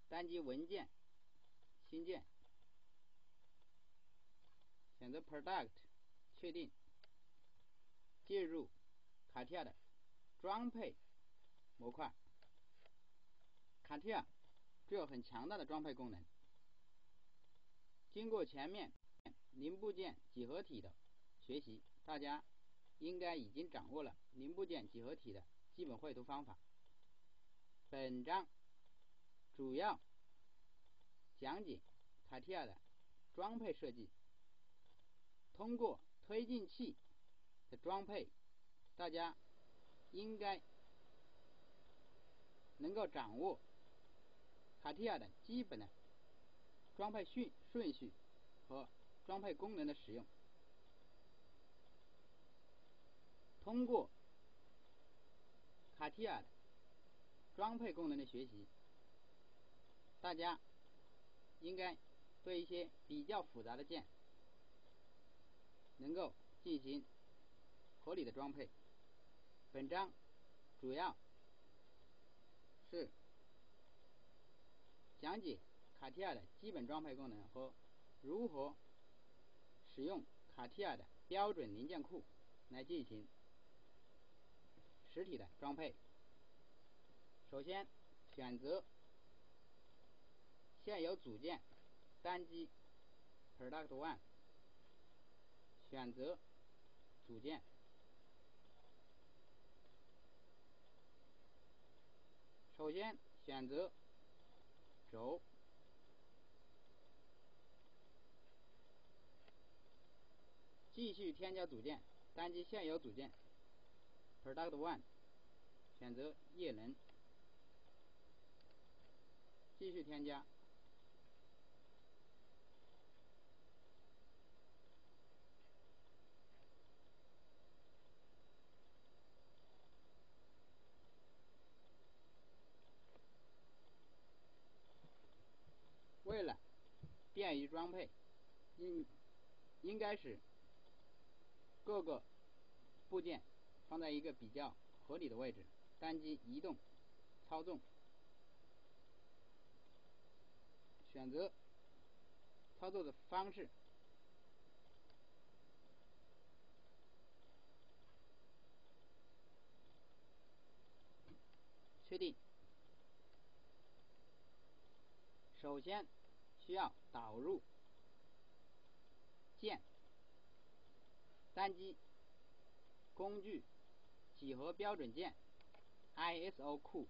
单击文件新建，选择 Product 确定，进入卡地亚的装配模块。卡地亚具有很强大的装配功能，经过前面零部件几何体的学习，大家应该已经掌握了零部件几何体的基本绘图方法。本章主要讲解卡地亚的装配设计。通过推进器的装配，大家应该能够掌握卡地亚的基本的装配顺序和装配功能的使用。通过卡地亚的装配功能的学习，大家应该对一些比较复杂的键能够进行合理的装配。本章主要是讲解卡地亚的基本装配功能和如何使用卡地亚的标准零件库来进行实体的装配。首先选择现有组件，单击 Product One， 选择组件，首先选择轴，继续添加组件，单击现有组件 Product One， 选择叶轮，继续添加，为了便于装配，应该使各个部件放在一个比较合理的位置，单击移动操纵，选择操作的方式，确定。首先需要导入键，单击工具几何标准键 ISO 库，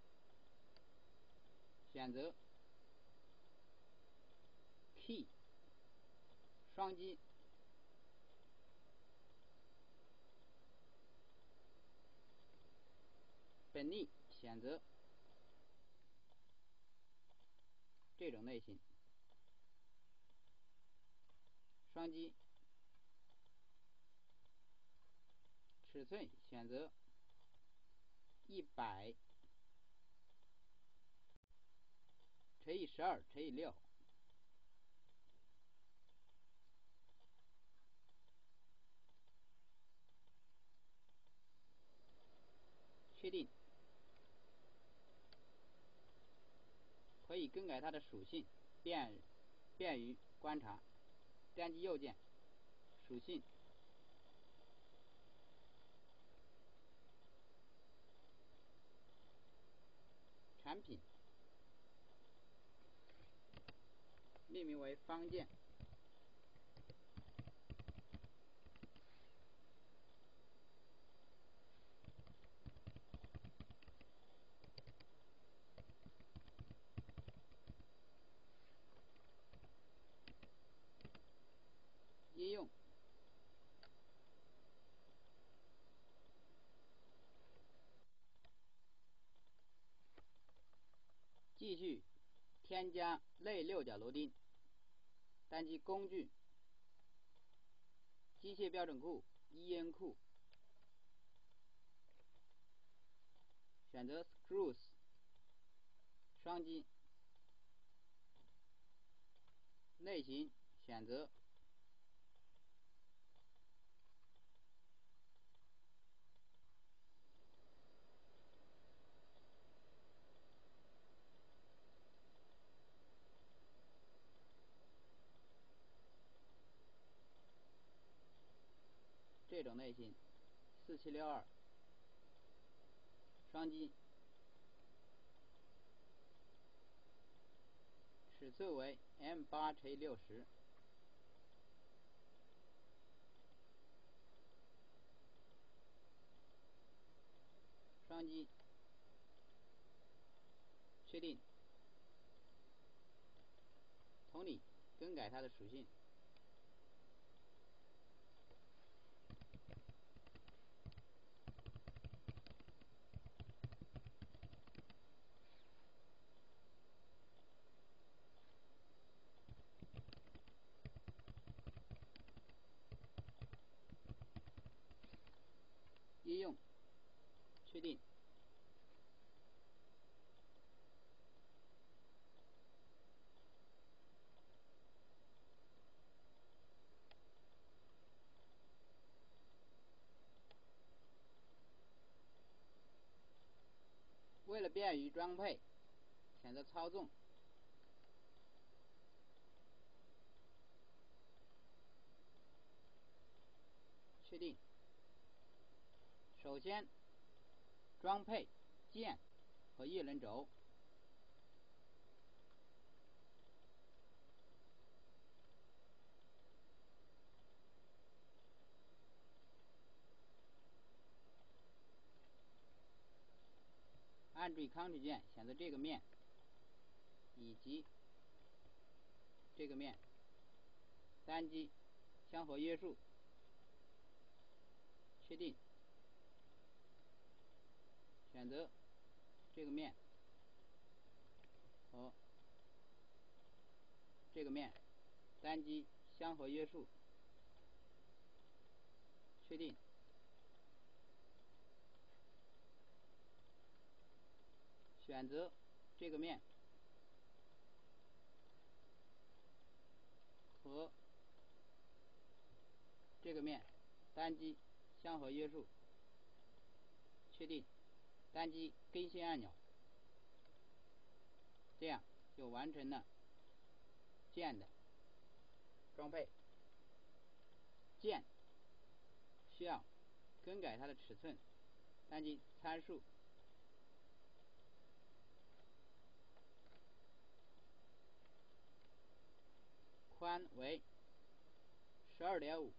选择 Key， 双击本例选择这种类型，双击尺寸选择100乘以12乘以6，确定。可以更改它的属性，便于观察。单击右键，属性，产品，命名为方键，应用，继续添加内六角螺钉，单击工具机械标准库 EN 库，选择 Screws， 双击类型选择这种类型4762双击，尺寸为 M8×60，双击，确定。同理，更改它的属性。应用，确定。为了便于装配，选择操纵，确定。首先，装配键和叶轮轴，按住 Ctrl 键选择这个面以及这个面，单击相互约束，确定。选择这个面和这个面，单击相互约束，确定。选择这个面和这个面，单击相互约束，确定。单击更新按钮，这样就完成了键的装配。键需要更改它的尺寸，单击参数，宽为12.5，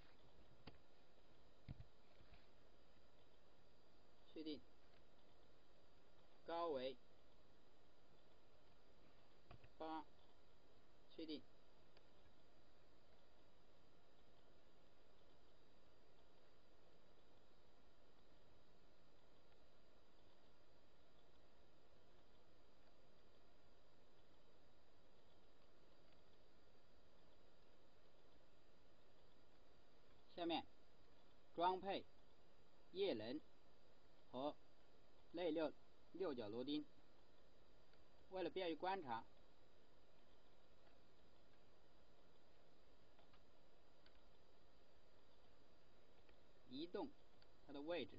确定。高为8，确定。下面装配叶轮和内六角螺钉。为了便于观察，移动它的位置，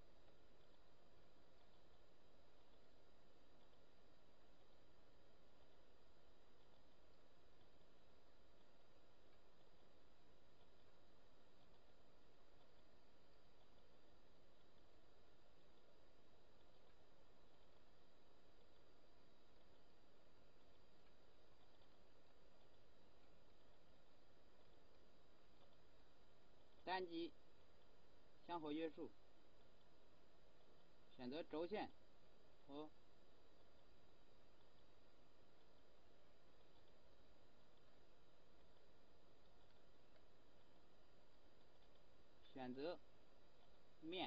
单击相互约束，选择轴线和选择面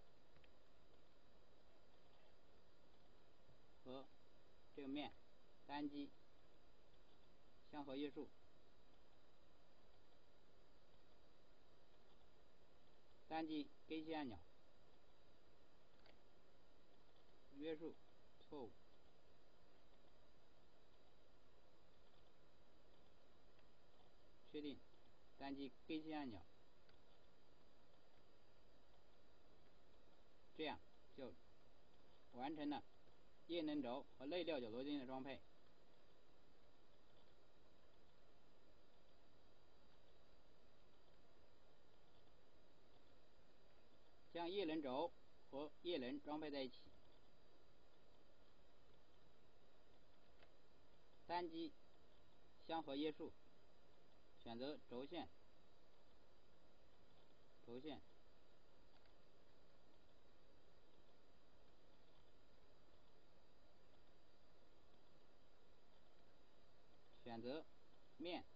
和这个面，单击相互约束，单击更新按钮，约束错误，确定，单击更新按钮，这样就完成了叶轮轴和内六角螺钉的装配。 将叶轮轴和叶轮装配在一起。单击相合约束，选择轴线，选择面，